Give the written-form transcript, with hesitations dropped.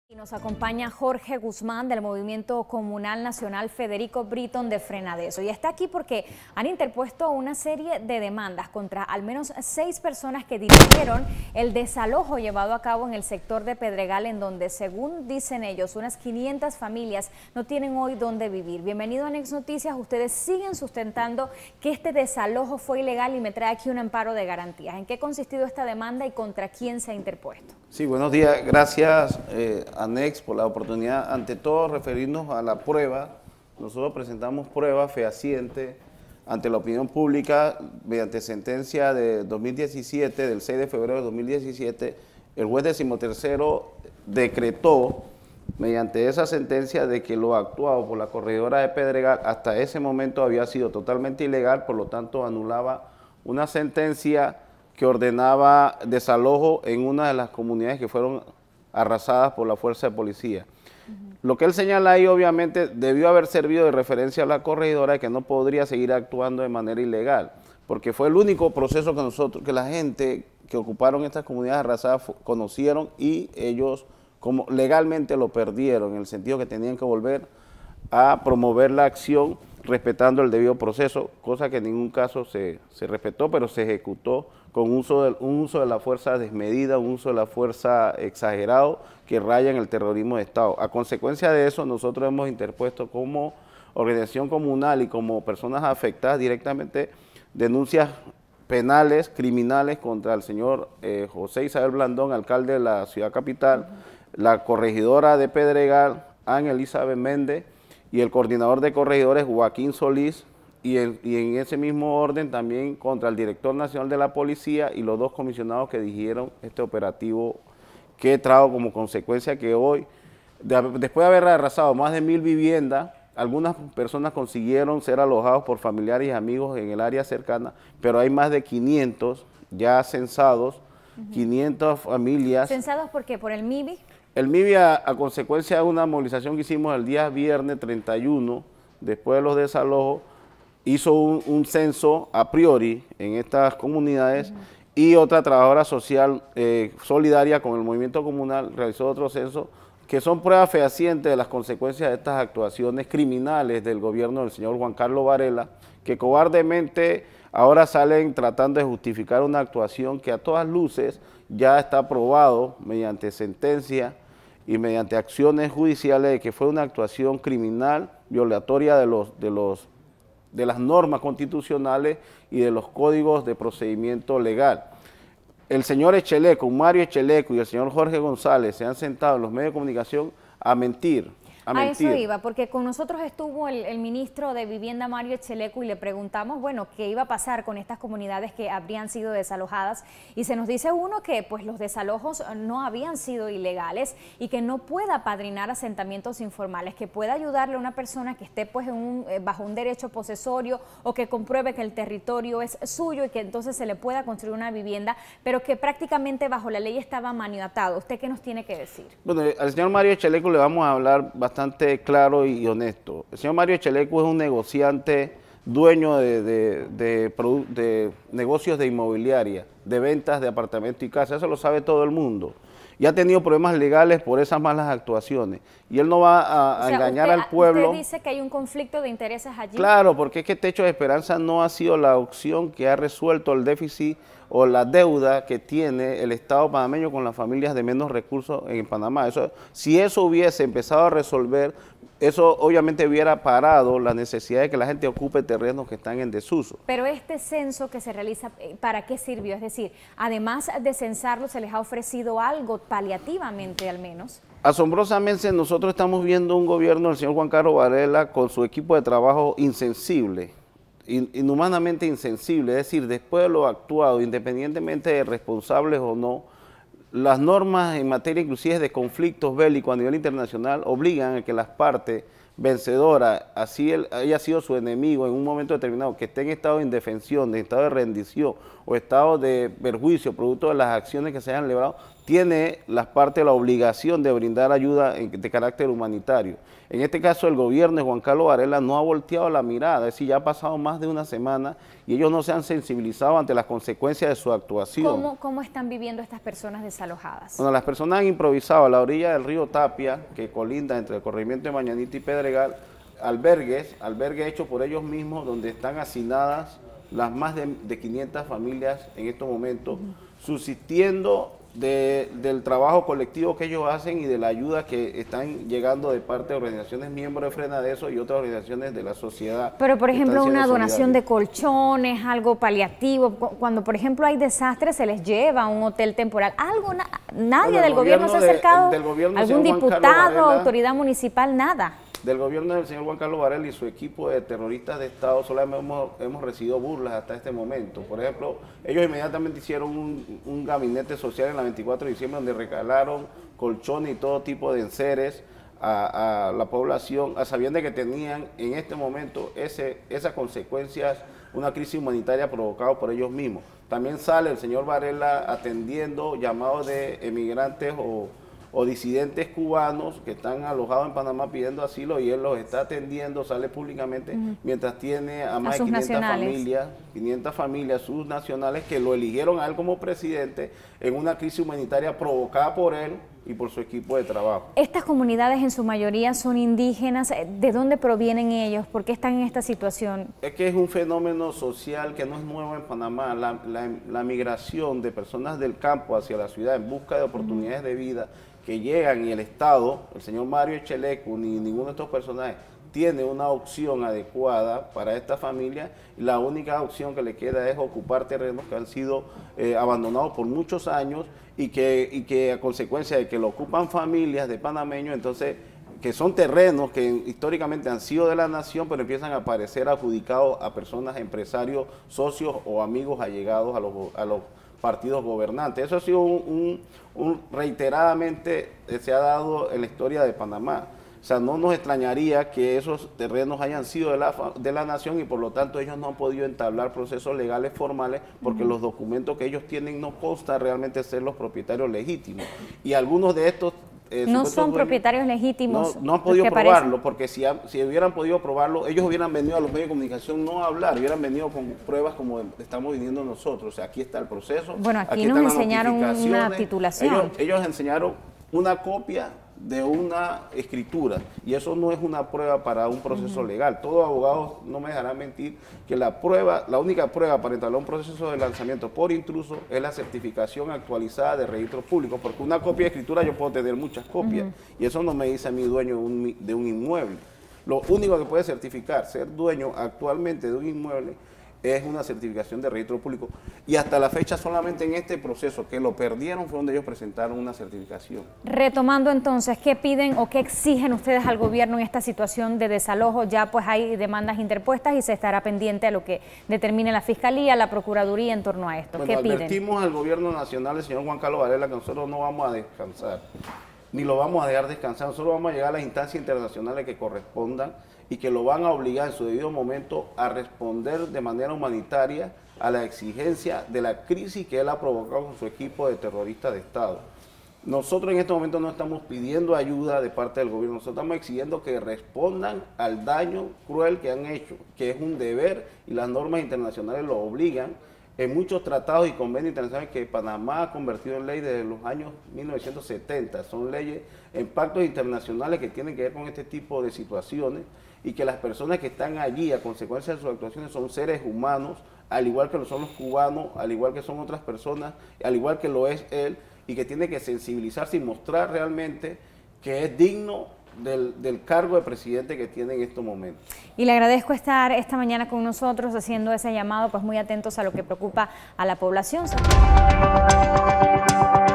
Y nos acompaña Jorge Guzmán del Movimiento Comunal Nacional Federico Britton de Frenadeso. Y está aquí porque han interpuesto una serie de demandas contra al menos 6 personas que dirigieron el desalojo llevado a cabo en el sector de Pedregal, en donde, según dicen ellos, unas 500 familias no tienen hoy dónde vivir. Bienvenido a Next Noticias. Ustedes siguen sustentando que este desalojo fue ilegal y me trae aquí un amparo de garantías. ¿En qué ha consistido esta demanda y contra quién se ha interpuesto? Sí, buenos días. Gracias a Next por la oportunidad. Ante todo, referirnos a la prueba. Nosotros presentamos pruebas fehacientes ante la opinión pública mediante sentencia de 2017, del 6 de febrero de 2017. El juez 13º decretó, mediante esa sentencia, de que lo actuado por la corregidora de Pedregal hasta ese momento había sido totalmente ilegal, por lo tanto anulaba una sentencia que ordenaba desalojo en una de las comunidades que fueron arrasadas por la fuerza de policía. Lo que él señala ahí, obviamente, debió haber servido de referencia a la corregidora de que no podría seguir actuando de manera ilegal, porque fue el único proceso que la gente que ocuparon estas comunidades arrasadas conocieron, y ellos como legalmente lo perdieron, en el sentido que tenían que volver a promover la acción respetando el debido proceso, cosa que en ningún caso se respetó, pero se ejecutó con un uso de la fuerza desmedida, un uso de la fuerza exagerado que raya en el terrorismo de Estado. A consecuencia de eso, nosotros hemos interpuesto como organización comunal y como personas afectadas directamente denuncias penales, criminales contra el señor José Isabel Blandón, alcalde de la ciudad capital, la corregidora de Pedregal, Ángel Elizabeth Méndez, y el coordinador de corregidores, Joaquín Solís, y en ese mismo orden también contra el director nacional de la policía y los 2 comisionados que dirigieron este operativo, que trajo como consecuencia que hoy, después de haber arrasado más de 1000 viviendas, algunas personas consiguieron ser alojados por familiares y amigos en el área cercana, pero hay más de 500 ya censados, 500 familias. ¿Censados por qué? ¿Por el MIBI? El MIBI, a consecuencia de una movilización que hicimos el día viernes 31, después de los desalojos, hizo un censo a priori en estas comunidades, y otra trabajadora social solidaria con el movimiento comunal realizó otro censo, que son pruebas fehacientes de las consecuencias de estas actuaciones criminales del gobierno del señor Juan Carlos Varela, que cobardemente ahora salen tratando de justificar una actuación que a todas luces ya está probado mediante sentencia y mediante acciones judiciales de que fue una actuación criminal, violatoria de las normas constitucionales y de los códigos de procedimiento legal. El señor Echeleco, Mario Echeleco, y el señor Jorge González se han sentado en los medios de comunicación a mentir. A eso iba, porque con nosotros estuvo el ministro de Vivienda, Mario Echeleco, y le preguntamos, bueno, qué iba a pasar con estas comunidades que habrían sido desalojadas, y se nos dice uno que pues los desalojos no habían sido ilegales y que no pueda apadrinar asentamientos informales, que pueda ayudarle a una persona que esté pues bajo un derecho posesorio o que compruebe que el territorio es suyo y que entonces se le pueda construir una vivienda, pero que prácticamente bajo la ley estaba maniatado. ¿Usted qué nos tiene que decir? Bueno, al señor Mario Echeleco le vamos a hablar bastante claro y honesto. El señor Mario Echeleco es un negociante, dueño de negocios de inmobiliaria, de ventas de apartamentos y casas, eso lo sabe todo el mundo. Y ha tenido problemas legales por esas malas actuaciones. Y él no va a engañar al pueblo. ¿Usted dice que hay un conflicto de intereses allí? Claro, porque es que Techo de Esperanza no ha sido la opción que ha resuelto el déficit o la deuda que tiene el Estado panameño con las familias de menos recursos en Panamá. Si eso hubiese empezado a resolver, eso obviamente hubiera parado la necesidad de que la gente ocupe terrenos que están en desuso. Pero este censo que se realiza, ¿para qué sirvió? Es decir, además de censarlo, ¿se les ha ofrecido algo paliativamente al menos? Asombrosamente, nosotros estamos viendo un gobierno del señor Juan Carlos Varela con su equipo de trabajo insensible, inhumanamente insensible, es decir, después de lo actuado, independientemente de responsables o no, las normas en materia inclusive de conflictos bélicos a nivel internacional obligan a que las partes vencedoras, así él haya sido su enemigo en un momento determinado, que esté en estado de indefensión, en estado de rendición o estado de perjuicio producto de las acciones que se hayan librado, tiene la parte de la obligación de brindar ayuda de carácter humanitario. En este caso, el gobierno de Juan Carlos Varela no ha volteado la mirada, es decir, ya ha pasado más de una semana y ellos no se han sensibilizado ante las consecuencias de su actuación. ¿Cómo están viviendo estas personas desalojadas? Bueno, las personas han improvisado a la orilla del río Tapia, que colinda entre el corregimiento de Mañanita y Pedregal, albergues hechos por ellos mismos, donde están hacinadas las más de 500 familias en estos momentos, subsistiendo del trabajo colectivo que ellos hacen y de la ayuda que están llegando de parte de organizaciones miembros de Frenadeso y otras organizaciones de la sociedad. Pero, por ejemplo, una donación de colchones, algo paliativo, cuando, por ejemplo, hay desastres, se les lleva a un hotel temporal, algo, nadie del gobierno se ha acercado, algún diputado, autoridad municipal, nada. Del gobierno del señor Juan Carlos Varela y su equipo de terroristas de Estado solamente hemos recibido burlas hasta este momento. Por ejemplo, ellos inmediatamente hicieron un gabinete social en la 24 de diciembre donde regalaron colchones y todo tipo de enseres a la población, a sabiendas que tenían en este momento esas consecuencias, una crisis humanitaria provocada por ellos mismos. También sale el señor Varela atendiendo llamados de emigrantes o disidentes cubanos que están alojados en Panamá pidiendo asilo y él los está atendiendo, sale públicamente, mientras tiene a más de 500 familias, sus nacionales, que lo eligieron a él como presidente en una crisis humanitaria provocada por él y por su equipo de trabajo. Estas comunidades en su mayoría son indígenas. ¿De dónde provienen ellos? ¿Por qué están en esta situación? Es que es un fenómeno social que no es nuevo en Panamá. La migración de personas del campo hacia la ciudad en busca de oportunidades de vida que llegan y el Estado, el señor Mario Cheleco, ni ninguno de estos personajes tiene una opción adecuada para esta familia. La única opción que le queda es ocupar terrenos que han sido abandonados por muchos años y que a consecuencia de que lo ocupan familias de panameños, entonces que son terrenos que históricamente han sido de la nación, pero empiezan a aparecer adjudicados a personas, empresarios, socios o amigos allegados a los partidos gobernantes. Eso ha sido reiteradamente se ha dado en la historia de Panamá. O sea, no nos extrañaría que esos terrenos hayan sido de la nación y por lo tanto ellos no han podido entablar procesos legales formales porque los documentos que ellos tienen no consta realmente ser los propietarios legítimos. Y algunos de estos no son propietarios legítimos. No han podido probarlo, porque si hubieran podido probarlo, ellos hubieran venido a los medios de comunicación no a hablar, hubieran venido con pruebas como estamos viniendo nosotros. O sea, aquí está el proceso. Bueno, aquí nos enseñaron una titulación. Ellos enseñaron una copia de una escritura y eso no es una prueba para un proceso legal. Todo abogado no me dejará mentir que la única prueba para entablar un proceso de lanzamiento por intruso es la certificación actualizada de registro público, porque una copia de escritura yo puedo tener muchas copias y eso no me dice a mí dueño de un inmueble. Lo único que puede certificar ser dueño actualmente de un inmueble es una certificación de registro público y hasta la fecha solamente en este proceso que lo perdieron fue donde ellos presentaron una certificación. Retomando entonces, ¿qué piden o qué exigen ustedes al gobierno en esta situación de desalojo? Ya pues hay demandas interpuestas y se estará pendiente a lo que determine la Fiscalía, la Procuraduría en torno a esto. Bueno, ¿qué piden? Advertimos al gobierno nacional, el señor Juan Carlos Varela, que nosotros no vamos a descansar, ni lo vamos a dejar descansar. Nosotros vamos a llegar a las instancias internacionales que correspondan y que lo van a obligar en su debido momento a responder de manera humanitaria a la exigencia de la crisis que él ha provocado con su equipo de terroristas de Estado. Nosotros en este momento no estamos pidiendo ayuda de parte del gobierno, nosotros estamos exigiendo que respondan al daño cruel que han hecho, que es un deber y las normas internacionales lo obligan. En muchos tratados y convenios internacionales que Panamá ha convertido en ley desde los años 1970, son leyes en pactos internacionales que tienen que ver con este tipo de situaciones y que las personas que están allí a consecuencia de sus actuaciones son seres humanos, al igual que lo son los cubanos, al igual que son otras personas, al igual que lo es él, y que tiene que sensibilizarse y mostrar realmente que es digno del cargo de presidente que tiene en estos momentos. Y le agradezco estar esta mañana con nosotros haciendo ese llamado, pues muy atentos a lo que preocupa a la población.